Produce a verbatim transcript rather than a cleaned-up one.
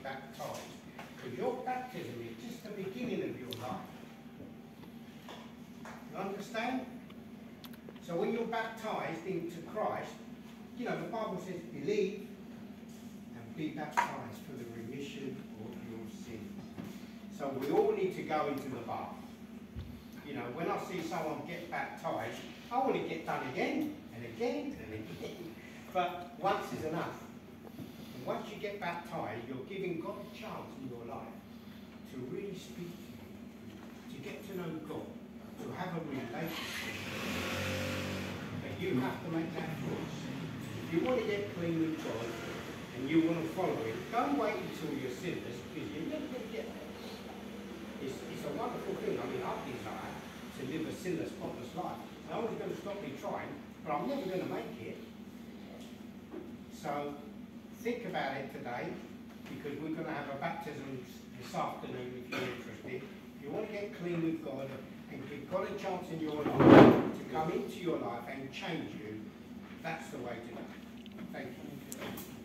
get baptized. Because your baptism is just the beginning of your life. You understand? So when you're baptized into Christ, you know, the Bible says believe and be baptized for the remission of your sins. So we all need to go into the bath. You know, when I see someone get baptized, I want to get done again and again and again. But once is enough. And once you get baptized, you're giving God a chance in your life to really speak to you, to get to know God, to have a relationship. But you have to make that choice. If you want to get clean with God and you want to follow Him, don't wait until you're sinless, because you're never going to get there. It's, it's a wonderful thing. I mean, I desire to live a sinless, spotless life. No one's going to stop me trying, but I'm never going to make it. So think about it today, because we're going to have a baptism this afternoon if you're interested. If you want to get clean with God and give God a chance in your life to come into your life and change you, that's the way to do it. Thank you.